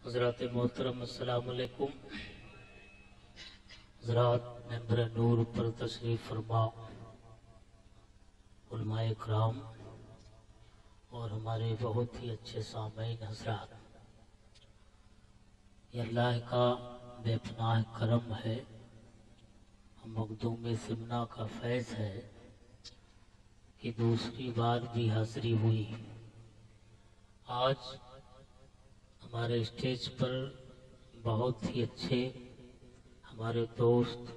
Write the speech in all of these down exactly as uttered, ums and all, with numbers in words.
हज़रात मोहतरम अस्सलाम वालेकुम। हज़रात मेंबर नूर पर तशरीफ फरमा, उलमाए कराम और हमारे बहुत ही अच्छे सामईन हज़रात, ये अल्लाह का बेपनाह करम है, मखदूम सिमना का फैज़ है कि दूसरी बार भी हाज़री हुई। आज हमारे स्टेज पर बहुत ही अच्छे हमारे दोस्त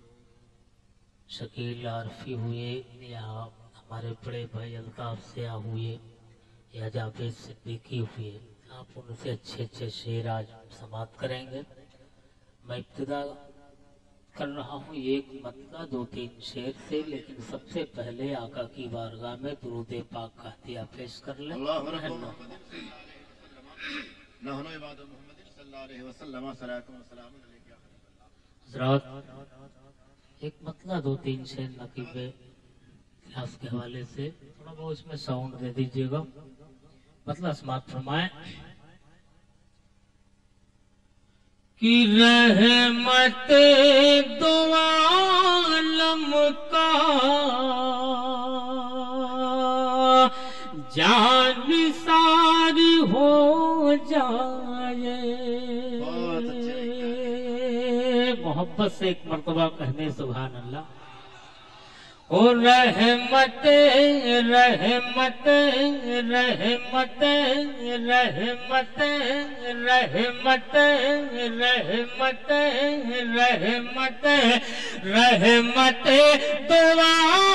शकील आरफी हुए या हमारे बड़े भाई अल्ताफ से हुए या जावेद सिद्दीकी हुए। आप उनसे अच्छे अच्छे शेर आज समाप्त करेंगे। मैं इब्तिदा कर रहा हूँ एक मतलब दो तीन शेर से, लेकिन सबसे पहले आका की बारगाह में दुरूद पाक का हदिया पेश कर लें। एक मतलब दो तीन शेर नकीब क्लास के हवाले से थोड़ा बहुत इसमें साउंड दे दीजिएगा। मतलब समाप्त फरमाएं कि रहमत दो आलम का जानिसार हो जाए। मोहब्बत से एक मर्तबा कहने सुभान अल्लाह। ओ रहमत रहमत रहमत रहमत रहमत रहमत रहमत रहमत दो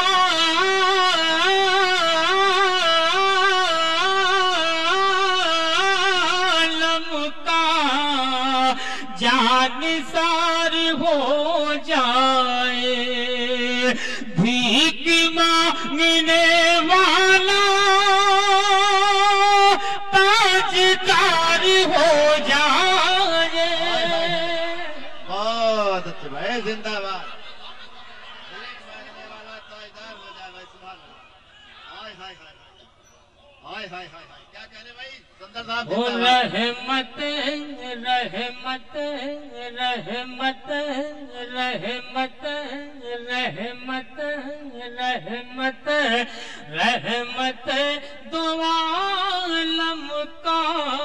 आलम का जानिसार हो जाए। भीख मांगने वाला ताजदार हो जाए। बहुत अच्छे भाई, जिंदाबाद। मांगने वाला ताजदार हो जाए भाई, सुभान अल्लाह। हाय हाय हाय हाय हाय हाय हाय, क्या कह रहे भाई सुंदर साहब? ओ रहमत रहमत रहमत रहमत रहमत रहमत रहमत दो आलम का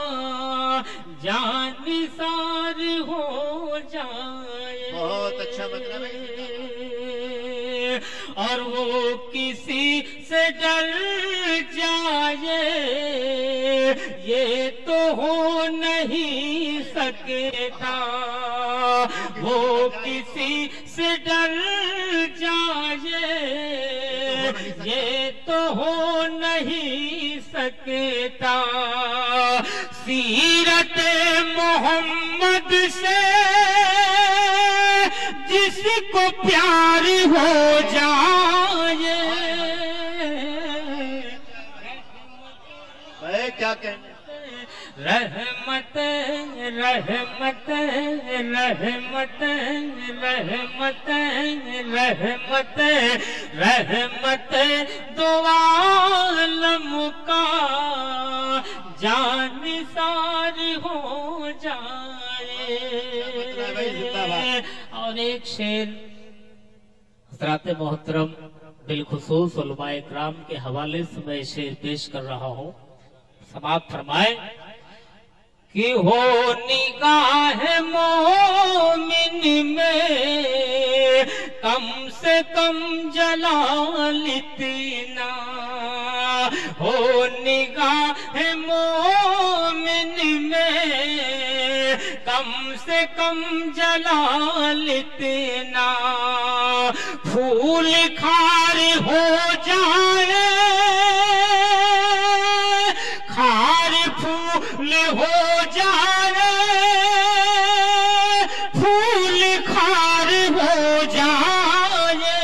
जानिसार हो जाए। बहुत अच्छा मतलब है। और वो किसी से डर जाए ये तो हो नहीं सकता। वो किसी से डर जाए ये तो हो नहीं सकता। सीरत मोहम्मद से जिसको प्यार हो जाए। क्या कहने? रहमत रहमत रहमत रहमत रहमत रहमत दो आलम का जानिसार हो जाए। और एक शेर हज़रात मोहतरम बिलखुसूस उलमाए कराम के हवाले से मैं शेर पेश कर रहा हूँ। समाप्त फरमाए कि हो निगाह मोमिन में कम से कम जलाल इतना। हो निगाह मोमिन में कम से कम जलाल इतना। फूल खार हो जाए खार फूल हो जाए फूल खार हो जाए।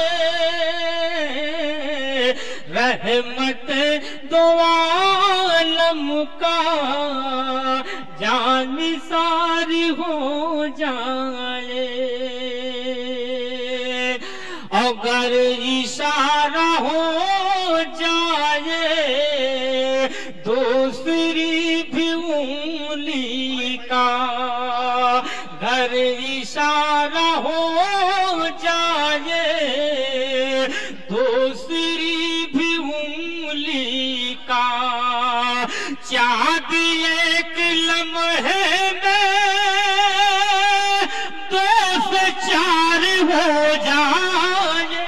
रहमत दो आलम का जानिसार हो जाए। अगर इशारा हो जाए दूसरी भी उंगली का انگلی کا چاند ایک لمحے میں دو سے چار ہو جائے.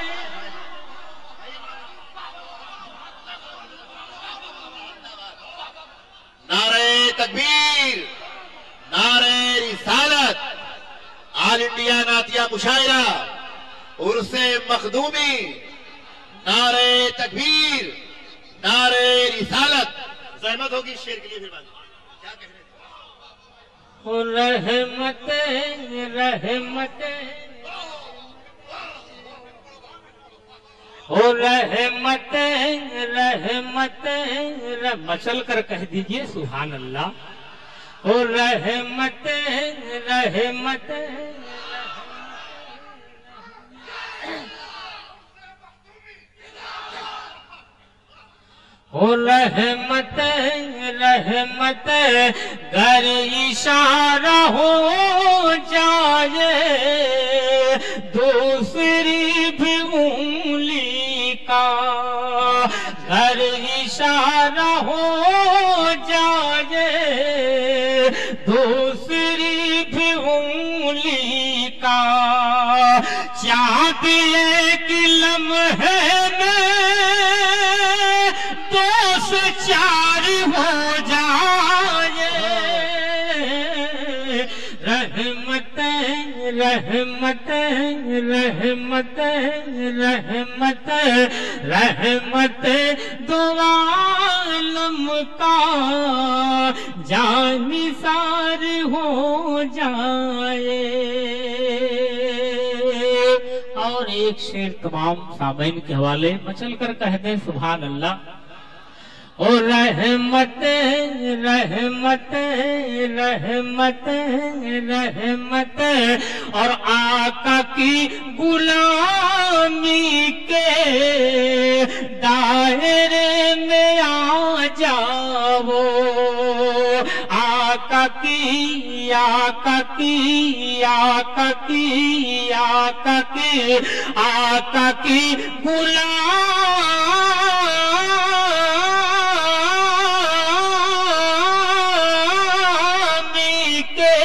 نعرہ تکبیر، نعرہ رسالت، آل انڈیا نعتیہ مشاعرہ، عرس مخدومی، نعرہ تکبیر، نعرہ رسالت. زحمت ہوگی شیر کے لیے پھر بات کیا کہہ رہے رحمت رحمت او رحمت رحمت مچل کر کہہ دیجئے سبحان اللہ. او رحمت رحمت او رحمت رحمت گر اشارہ ہو جائے دوسری بھی انگلی کا گر اشارہ ہو جائے دوسری بھی انگلی کا چاند ایک لمحے میں دو سے چار ہو جائے. رحمت رحمت رحمت رحمت رحمت دو عالم کا جانثار ہو جائے. اور ایک شعر تمام سامعین کے حوالے مچل کر کہہ دیں سبحان اللہ. او رحمت رحمت رحمت رحمت اور آقا کی غلامی کے دائرے میں آ جاؤ. آقا کی آقا کی آقا کی آقا کی آقا کی غلامی کے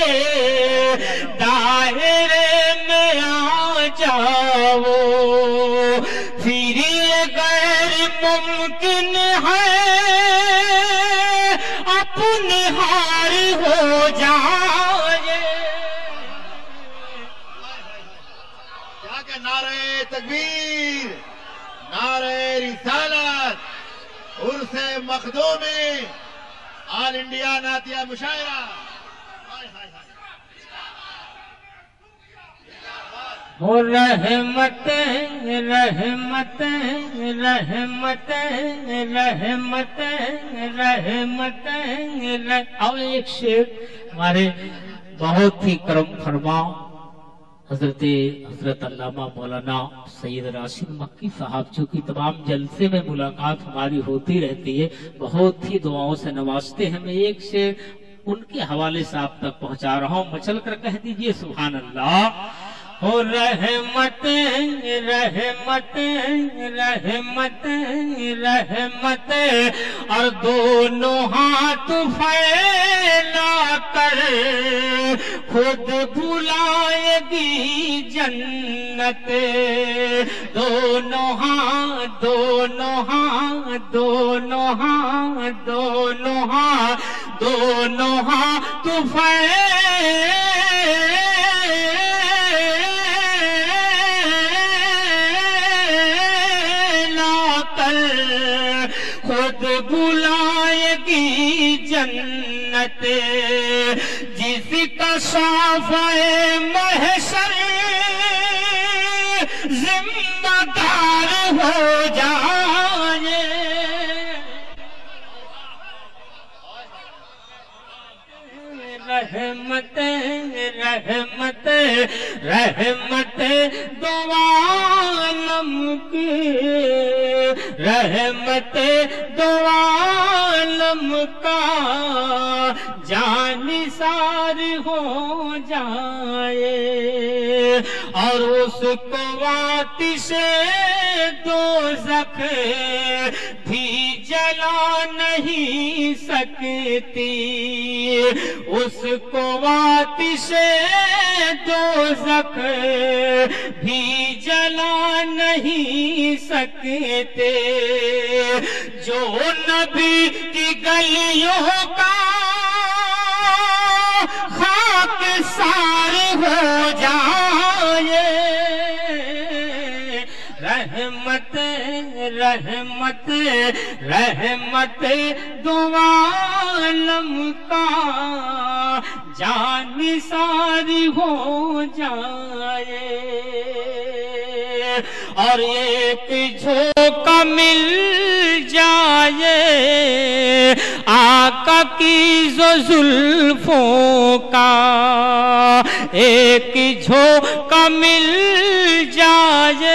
دائرے میں آ جاؤ. پھر یہ غیر ممکن ہے اپنے ہار ہو جائے. کیا کہ نعرہ تکبیر، نعرہ رسالت، عرس مخدومی، آل انڈیا نعتیہ مشاعرہ. او رحمت رحمت رحمت رحمت رحمت. اور ایک شعر ہمارے بہت ہی کرم فرما حضرت حضرت علامہ مولانا سید راشد مکی صاحب، جو کہ تمام جلسے میں ملاقات ہماری ہوتی رہتی ہے، بہت ہی دعاؤں سے نوازتے ہیں. میں ایک شعر ان کے حوالے سے آپ تک پہنچا رہا ہوں، مچل کر کہہ دیجئے سبحان اللہ. او رحمت رحمت رحمت رحمت اور دونوں ہاتھ پھیلا کر خود بلائے گی جنت. دونوں ہاتھ دونوں ہاتھ دونوں ہاتھ دونوں ہاتھ دونوں ہاتھ خود بلائے گی جنت. جس کا صافہ محشر ذمہ دار ہو جائے. رحمت رحمت رحمت دو عالم کی رحمت دو عالم کا جانثار ہو جائے. اور اس کو آتش دوزخ بھی جلا نہیں سکتی، اس کو آتش دوزخ بھی جلا نہیں سکتے، جو نبی کی گلیوں کا خاک سار ہو جائے، رحمت رحمت رحمت دو عالم کا جان نثار ہو جائے، اور ایک جھونکا مل جائے آقا کی جو زلفوں کا، ایک جھونکا مل جائے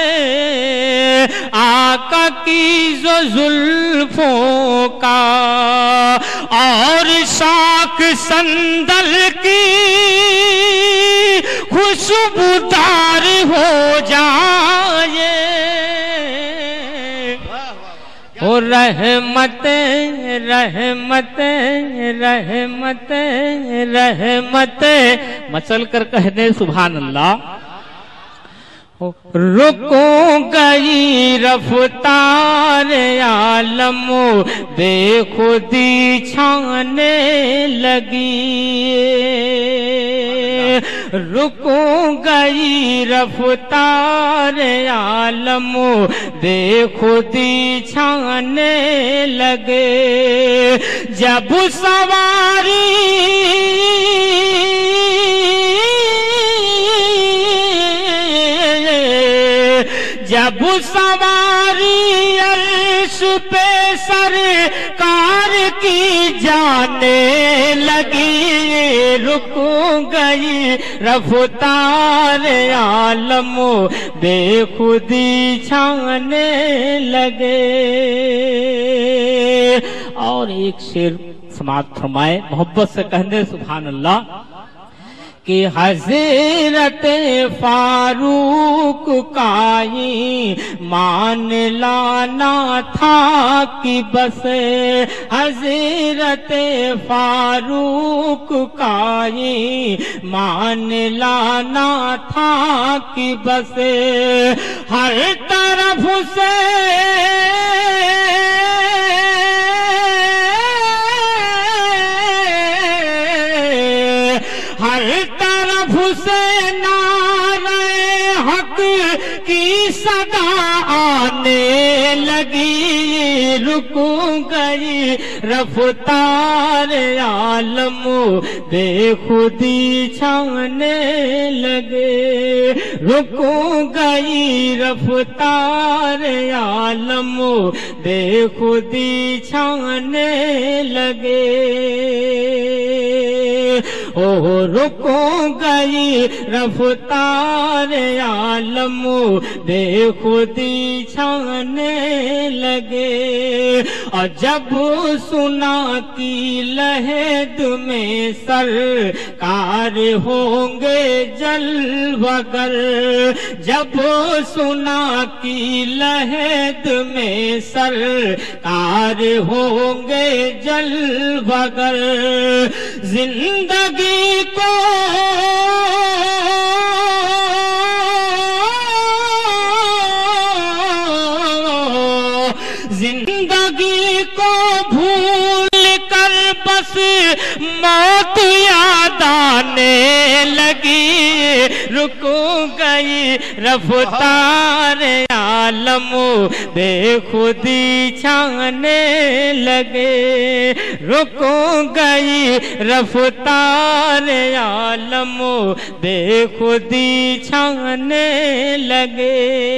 آقا کی جو زلفوں کا، اور شاخ سندل کی خوشبودار ہو جائے، او رحمت رحمت رحمت رحمت مچل کر کہنے سبحان اللہ۔ رکو گئی رفتار عالم بے خودی چھانے لگی، رکو گئی رفتار عالم بے خودی چھانے لگے، جب سواری جب سواری عرش پہ سرکار کی جانے لگی، رکو گئی رفتار عالم بے خودی چھانے لگے۔ اور ایک شعر سماعت فرمائے محبت سے کہنے سبحان اللہ کہ حضرت فاروق کا ہی مان لانا تھا کہ بس، حضرت فاروق کا ہی مان لانا تھا کہ بس، ہر طرف سے ہر طرف سے نعرہ حق کی صدا آنے لگی، رکو گئی رفتار عالم بے خودی چھانے لگے، رکو گئی رفتار عالم بے خودی چھانے لگے، او رکو گئی رفتار عالم بے خودی چھانے لگے، اور جب سنا کی لہد میں سرکار ہوں گے جلوگر، جب سنا کی لہد میں سرکار ہوں گے جلوگر، زندگی کو زندگی کو بھول کر بس موت یاد آنے لگی، رکو گئی رفتار عالم بے خودی چھانے لگے، رکو گئی رفتار عالم بے خودی چھانے لگے،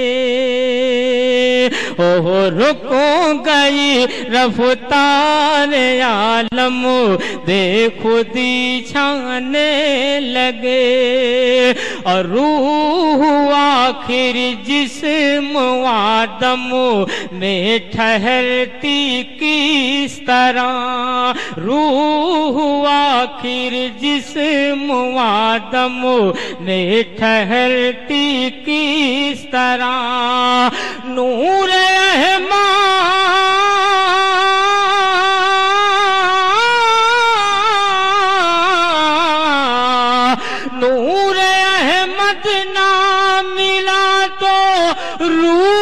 اوہ رکو گئی رفتار عالم بے خودی چھانے لگے، اور روح آخر جسم آدم میں ٹھہرتی کس طرح، روح آخر جسم آدم میں ٹھہرتی کس طرح، نور احمد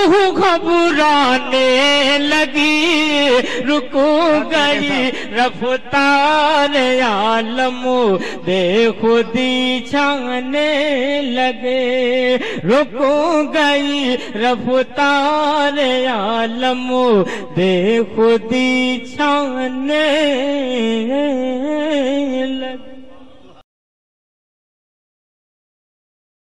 روح گھبرانے لگی، رکو گئی رفتار عالم، بے خودی چھانے لگے، رکو گئی رفتار عالم، بے خودی چھانے لگے۔